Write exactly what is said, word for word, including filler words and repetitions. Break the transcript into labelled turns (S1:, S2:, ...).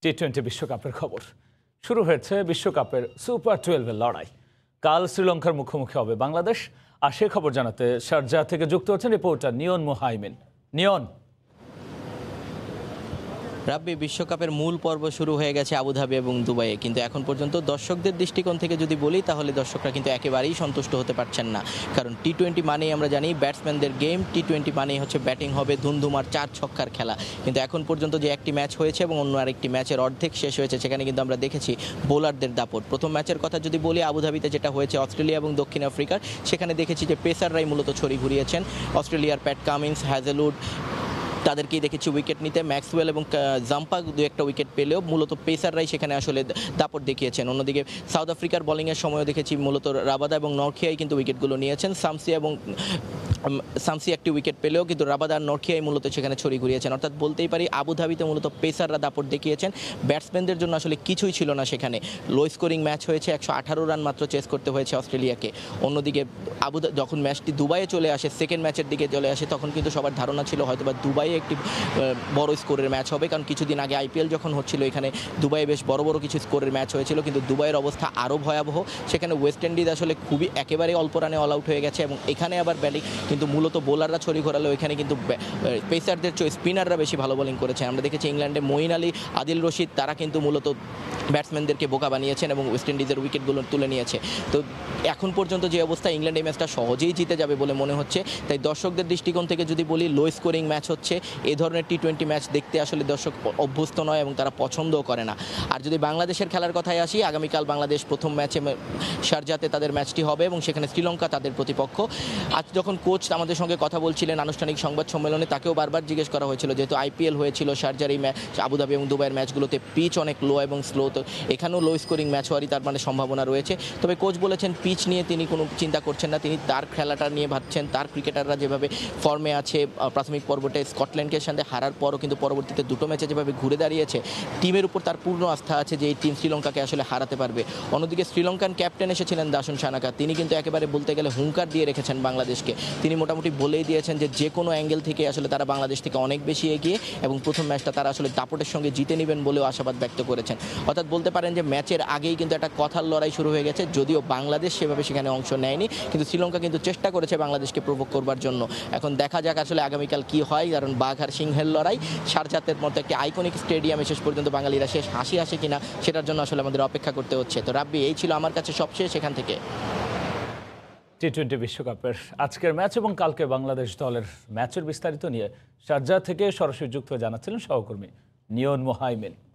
S1: T twenty বিশ্বকাপের খবর শুরু হয়েছে। বিশ্বকাপের সুপার টুয়েলভের লড়াই কাল শ্রীলঙ্কার মুখোমুখি হবে বাংলাদেশ। আর সে খবর জানাতে শারজাহ থেকে যুক্ত হচ্ছেন রিপোর্টার নিয়ন মোহাইমিন। নিয়ন,
S2: রাব্বি, বিশ্বকাপের মূল পর্ব শুরু হয়ে গেছে আবুধাবি এবং দুবাইয়ে, কিন্তু এখন পর্যন্ত দর্শকদের দৃষ্টিকোণ থেকে যদি বলি তাহলে দর্শকরা কিন্তু একেবারেই সন্তুষ্ট হতে পারছেন না। কারণ টি টোয়েন্টি মানেই আমরা জানি ব্যাটসম্যানদের গেম, টি টোয়েন্টি মানেই হচ্ছে ব্যাটিং হবে, ধুমধুমার চার ছক্কার খেলা। কিন্তু এখন পর্যন্ত যে একটি ম্যাচ হয়েছে এবং অন্য আরেকটি ম্যাচের অর্ধেক শেষ হয়েছে, সেখানে কিন্তু আমরা দেখেছি বোলারদের দাপট। প্রথম ম্যাচের কথা যদি বলি আবুধাবিতে যেটা হয়েছে অস্ট্রেলিয়া এবং দক্ষিণ আফ্রিকার, সেখানে দেখেছি যে পেসাররাই মূলত ছড়ি ঘুরিয়েছেন। অস্ট্রেলিয়ার প্যাট কামিন্স, হ্যাজেলউড তাদেরকেই দেখেছি উইকেট নিতে। ম্যাক্সওয়েল এবং জাম্পা দু একটা উইকেট পেলেও মূলত পেসাররাই সেখানে আসলে দাপট দেখিয়েছেন। অন্যদিকে সাউথ আফ্রিকার বোলিংয়ের সময়ও দেখেছি মূলত রাবাদা এবং নরখিয়াই কিন্তু উইকেটগুলো নিয়েছেন। সামসি এবং সামসি একটি উইকেট পেলেও কিন্তু রাবাদা আর নরখিয়াই মূলত সেখানে ছড়ি ঘুরিয়েছেন। অর্থাৎ বলতেই পারি আবুধাবিতে মূলত পেসাররা দাপট দেখিয়েছেন, ব্যাটসম্যানদের জন্য আসলে কিছুই ছিল না সেখানে। লো স্কোরিং ম্যাচ হয়েছে, একশো আঠারো রান মাত্র চেস করতে হয়েছে অস্ট্রেলিয়াকে। অন্যদিকে আবুধা যখন ম্যাচটি দুবাইয়ে চলে আসে, সেকেন্ড ম্যাচের দিকে চলে আসে, তখন কিন্তু সবার ধারণা ছিল হয়তো বা দুবাইয়ে একটি বড় স্কোরের ম্যাচ হবে। কারণ কিছুদিন আগে আইপিএল যখন হচ্ছিল এখানে দুবাইয়ে বেশ বড় বড় কিছু স্কোরের ম্যাচ হয়েছিল, কিন্তু দুবাইয়ের অবস্থা আরও ভয়াবহ। সেখানে ওয়েস্ট ইন্ডিজ আসলে খুবই একেবারে অল্প রানে অল আউট হয়ে গেছে এবং এখানে আবার ব্যাটিং কিন্তু মূলত বোলাররা ছড়ি ঘোরালো, এখানে কিন্তু পেসারদের চেয়ে স্পিনাররা বেশি ভালো বোলিং করেছে। আমরা দেখেছি ইংল্যান্ডে মঈন আলী, আদিল রশিদ, তারা কিন্তু মূলত ব্যাটসম্যানদেরকে বোকা বানিয়েছেন এবং ওয়েস্ট ইন্ডিজের উইকেটগুলো তুলে নিয়েছে। তো এখন পর্যন্ত যে অবস্থা, ইংল্যান্ড এই ম্যাচটা সহজেই জিতে যাবে বলে মনে হচ্ছে। তাই দর্শকদের দৃষ্টিকোণ থেকে যদি বলি লো স্কোরিং ম্যাচ হচ্ছে, এই ধরনের টি টোয়েন্টি ম্যাচ দেখতে আসলে দর্শক অভ্যস্ত নয় এবং তারা পছন্দও করে না। আর যদি বাংলাদেশের খেলার কথায় আসি, আগামীকাল বাংলাদেশ প্রথম ম্যাচে শারজাতে তাদের ম্যাচটি হবে এবং সেখানে শ্রীলঙ্কা তাদের প্রতিপক্ষ। আজ যখন কোচ আমাদের সঙ্গে কথা বলছিলেন আনুষ্ঠানিক সংবাদ সম্মেলনে, তাকেও বারবার জিজ্ঞেস করা হয়েছিল যেহেতু আইপিএল হয়েছিল শারজার এই ম্যাচ, আবুধাবি এবং দুবাইয়ের ম্যাচগুলোতে পিচ অনেক লো এবং স্লো, তো এখানেও লো স্কোরিং ম্যাচ হওয়ারই তার মানে সম্ভাবনা রয়েছে। তবে কোচ বলেছেন পিচ নিয়ে তিনি কোনো চিন্তা করছেন না, তিনি তার খেলাটা নিয়ে ভাবছেন। তার ক্রিকেটাররা যেভাবে ফর্মে আছে, প্রাথমিক পর্বতে স্কটল্যান্ডকে সাথে হারার পরও কিন্তু পরবর্তীতে দুটো ম্যাচে যেভাবে ঘুরে দাঁড়িয়েছে, টিমের উপর তার পূর্ণ আস্থা আছে যে এই টিম শ্রীলঙ্কাকে আসলে হারাতে পারবে। অন্যদিকে শ্রীলঙ্কান ক্যাপ্টেন এসেছিলেন দাসুন সানাকা, তিনি কিন্তু একেবারে বলতে গেলে হুঙ্কার দিয়ে রেখেছেন বাংলাদেশকে। তিনি মোটামুটি বলেই দিয়েছেন যে যে কোনো অ্যাঙ্গেল থেকে আসলে তারা বাংলাদেশ থেকে অনেক বেশি এগিয়ে এবং প্রথম ম্যাচটা তারা আসলে দাপটের সঙ্গে জিতে নেবেন বলেও আশাবাদ ব্যক্ত করেছেন। অর্থাৎ বলতে পারেন যে ম্যাচের আগেই কিন্তু একটা কথার লড়াই শুরু হয়ে গেছে, যদিও বাংলাদেশ সেভাবে সেখানে অংশ নেয়নি, কিন্তু শ্রীলঙ্কা কিন্তু চেষ্টা করেছে বাংলাদেশকে প্রভোগ করবার জন্য। এখন দেখা যাক আসলে আগামীকাল কি হয়, কারণ বাঘ আর সিংহের লড়াই, শারজাতের মতো একটি আইকনিক স্টেডিয়ামে শেষ পর্যন্ত বাঙালিরা শেষ হাসি হাসে কিনা সেটার জন্য আসলে আমাদের অপেক্ষা করতে হচ্ছে। তো রাব্বি, এই ছিল আমার কাছে সবশেষ এখান থেকে
S1: টি টোয়েন্টি বিশ্বকাপের আজকের ম্যাচ এবং কালকে বাংলাদেশ দলের ম্যাচের বিস্তারিত নিয়ে শারজাহ থেকে সরাসরি যুক্ত হয়ে জানাচ্ছিলেন সহকর্মী নিয়ন মোহাইমিন।